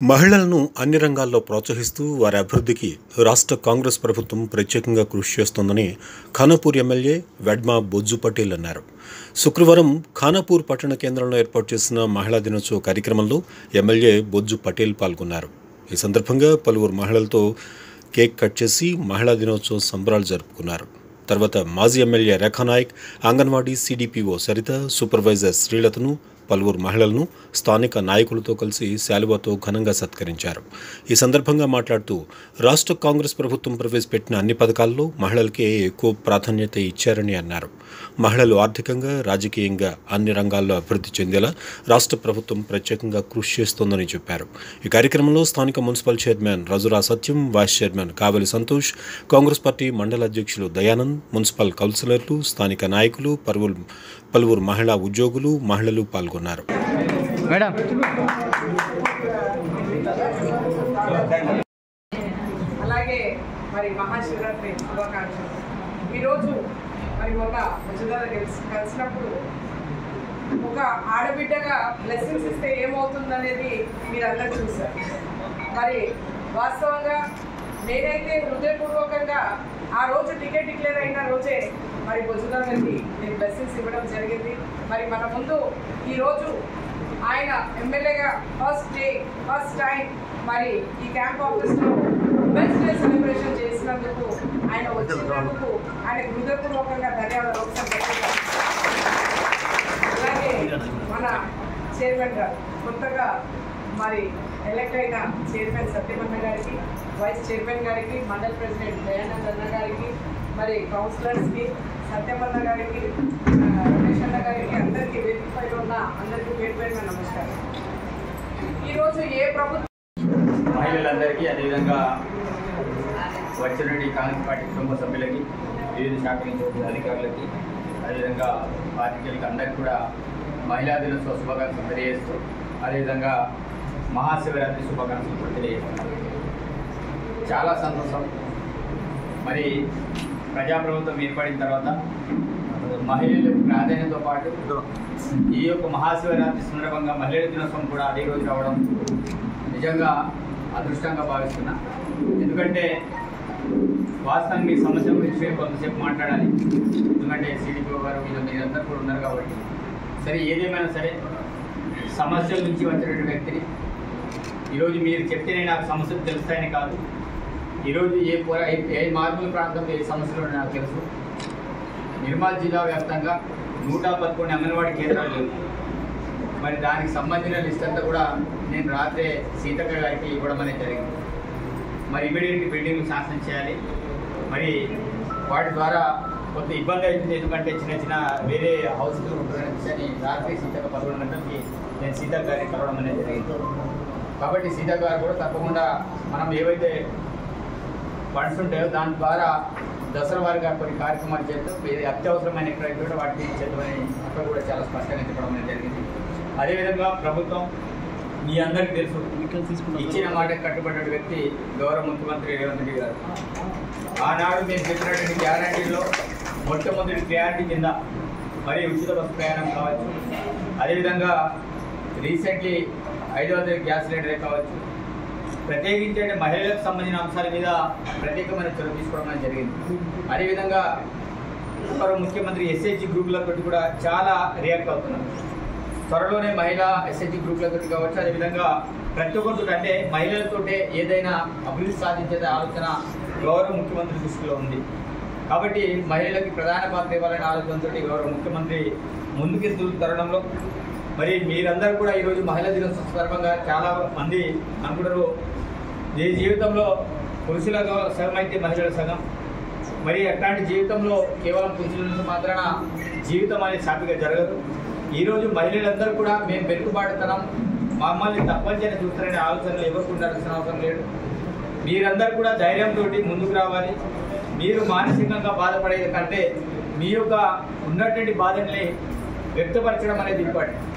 మహిళలను అన్ని రంగాల్లో ప్రోత్సహిస్తూ వారి అభివృద్ధికి రాష్ట్ర కాంగ్రెస్ ప్రభుత్వం ప్రత్యేకంగా కృషి చేస్తోందని ఖానాపూర్ ఎమ్మెల్యే వెడ్మా బొజ్జు పటేల్ అన్నారు. శుక్రవారం ఖానాపూర్ పట్టణ కేంద్రంలో ఏర్పాటు చేసిన మహిళా దినోత్సవ కార్యక్రమంలో ఎమ్మెల్యే బొజ్జు పటేల్ పాల్గొన్నారు. ఈ సందర్భంగా పలువురు మహిళలతో కేక్ కట్ చేసి మహిళా దినోత్సవ సంబరాలు జరుపుకున్నారు. తర్వాత మాజీ MLA Rekha Nayak, anganwadi CDPO Saritha, supervisor శ్రీలతను, పలువురు మహిళలను స్థానిక నాయకులతో కలిసి శాలువాతో ఘనంగా సత్కరించారు. ఈ సందర్భంగా మాట్లాడుతూ రాష్ట్ర కాంగ్రెస్ ప్రభుత్వం ప్రవేశపెట్టిన అన్ని పథకాల్లో మహిళలకే ఎక్కువ ప్రాధాన్యత ఇచ్చారని అన్నారు. మహిళలు ఆర్థికంగా, రాజకీయంగా అన్ని రంగాల్లో అభివృద్ధి చెందేలా రాష్ట్ర ప్రభుత్వం ప్రత్యేకంగా కృషి చేస్తోందని చెప్పారు. ఈ కార్యక్రమంలో స్థానిక municipal chairman Rajura Satyam, vice chairman Kavali Santosh, Congress party మండల అధ్యక్షులు దయానంద్, మున్సిపల్ కౌన్సిలర్లు, స్థానిక నాయకులు, పలువురు మహిళా ఉద్యోగులు, మహిళలు పాల్గొన్నారు. అలాగే మరి మహాశివరాత్రి శుభాకాంక్షలు. ఈరోజు మరి మొన్న ముజుదార కలిసినప్పుడు ఒక ఆడబిడ్డగా బ్లెస్సింగ్స్ ఇస్తే ఏమవుతుందనేది మీరందరూ చూశారు. మరి వాస్తవంగా నేనైతే హృదయపూర్వకంగా ఆ రోజు టికెట్ డిక్లేర్ అయిన రోజే మరి ముజుదారకి నేను బ్లెస్సింగ్స్ ఇవ్వడం జరిగింది. మరి మన ముందు ఈరోజు ఆయన ఎమ్మెల్యేగా ఫస్ట్ టైం మరి ఈ క్యాంప్ ఆఫీస్లో ఉమెన్స్ డే సెలబ్రేషన్ చేసినందుకు, ఆయన వచ్చినందుకు ఆయనకు హృదయపూర్వకంగా ధన్యవాదాలు. అలాగే మన చైర్మన్ గారు కొత్తగా మరి ఎలక్ట్ అయిన చైర్మన్ సత్యమన్న గారికి, వైస్ చైర్మన్ గారికి, మండల ప్రెసిడెంట్ దయానంద్ అన్న గారికి, మరి కౌన్సిలర్స్కి, సత్యమన్న గారికి, రమేష్ అన్న గారికి, అందరికీ వేదికపై ఉన్న అందరికీ పేరు నమస్కారం. ఈరోజు ఏ ప్రభుత్వం మహిళలందరికీ, అదేవిధంగా వచ్చినటువంటి కాంగ్రెస్ పార్టీ కుటుంబ సభ్యులకి, వివిధ శాఖల నుంచి అధికారులకి, అదేవిధంగా పార్టీలకి అందరికీ కూడా మహిళా దినోత్సవ శుభాకాంక్షలు తెలియజేస్తూ, అదేవిధంగా మహాశివరాత్రి శుభాకాంక్షలు తెలియజేస్తున్నారు. చాలా సంతోషం. మరి ప్రజాప్రభుత్వం ఏర్పడిన తర్వాత మహిళలకు ప్రాధాన్యతతో పాటు ఈ యొక్క మహాశివరాత్రి సందర్భంగా మహిళల దినోత్సవం కూడా అదే రోజు రావడం నిజంగా అదృష్టంగా భావిస్తున్నా. ఎందుకంటే వాస్తవానికి ఈ సమస్య గురించి కొంతసేపు మాట్లాడాలి. ఎందుకంటే సిడిపిఓ గారు మీరందరూ కూడా ఉన్నారు కాబట్టి. సరే, ఏదేమైనా సరే సమస్యల నుంచి వచ్చినటువంటి వ్యక్తిని ఈరోజు మీరు చెప్తేనే నాకు సమస్యలు తెలుస్తాయని కాదు. ఈరోజు ఏ మార్పుల ప్రాంతంలో ఏ సమస్యలు నాకు తెలుసు. నిర్మల్ జిల్లా వ్యాప్తంగా 111 అంగన్వాడీ కేంద్రాలు లేవు. మరి దానికి సంబంధించిన లిస్ట్ అంతా కూడా నేను రాత్రే సీతక్క గారికి ఇవ్వడం అనేది జరిగింది. మరి ఇమీడియట్లీ బిల్డింగ్లు శాంక్షన్ చేయాలి. మరి వాటి ద్వారా కొంత ఇబ్బంది అవుతుంది. ఎందుకంటే చిన్న వేరే హౌస్లు ఉంటుందని రాత్రి సీతక్క 11 గంటలకి నేను సీతక్క గారిని కలవడం అనేది జరిగింది. కాబట్టి సీతక్క గారు కూడా తప్పకుండా మనం ఏవైతే ఫండ్స్ ఉంటాయో దాని ద్వారా దసరా వారిగా కొన్ని కార్యక్రమాలు చేస్తూ అత్యవసరమైన ఎక్కడైతే కూడా వాటిని చేద్దామని అక్కడ కూడా చాలా స్పష్టంగా చెప్పడం అనేది జరిగింది. అదేవిధంగా ప్రభుత్వం మీ అందరికీ తెలుసు, ఇచ్చిన మాట కట్టుబడిన వ్యక్తి గౌరవ ముఖ్యమంత్రి రేవంత్ రెడ్డి గారు. ఆనాడు మేము చెప్పినటువంటి గ్యారంటీలో మొట్టమొదటి గ్యారంటీ కింద మరి ఉచిత బస్సు ప్రయాణం కావచ్చు, అదేవిధంగా రీసెంట్లీ 500 గ్యాస్ సిలిండరే కావచ్చు, ప్రత్యేకించి మహిళలకు సంబంధించిన అంశాల మీద ప్రత్యేకమైన చొరవ తీసుకోవడం జరిగింది. అదేవిధంగా ముఖ్యమంత్రి ఎస్హెచ్జి గ్రూపులతో కూడా చాలా రియాక్ట్ అవుతున్నారు. త్వరలోనే మహిళా ఎస్హెచ్జి గ్రూపులతో కావచ్చు, అదేవిధంగా ప్రతి ఒక్కరు అంటే మహిళలతోటే ఏదైనా అభివృద్ధి సాధించే ఆలోచన గౌరవ ముఖ్యమంత్రి దృష్టిలో ఉంది. కాబట్టి మహిళలకి ప్రధాన పాత్ర ఇవ్వాలనే ఆలోచనతో గౌరవ ముఖ్యమంత్రి ముందుకెళ్తున్న తరుణంలో మరి మీరందరూ కూడా ఈరోజు మహిళా దినోత్సవం సందర్భంగా చాలా మంది అనుకుంటారు ఈ జీవితంలో పురుషుల సగం అయితే మహిళల సగం. మరి అట్లాంటి జీవితంలో కేవలం పురుషులంత మాత్రాన జీవితం అనేది సాటిగా జరగదు. ఈరోజు మహిళలందరూ కూడా మేము వెనుకబాటుతనం, మమ్మల్ని తప్పనిసరి చూస్తారనే ఆలోచనలు ఎవరికి ఉండాల్సిన అవసరం లేదు. మీరందరూ కూడా ధైర్యంతో ముందుకు రావాలి. మీరు మానసికంగా బాధపడేది కంటే మీ యొక్క ఉన్నటువంటి బాధల్ని వ్యక్తపరచడం అనేది ఇంపార్టెంట్.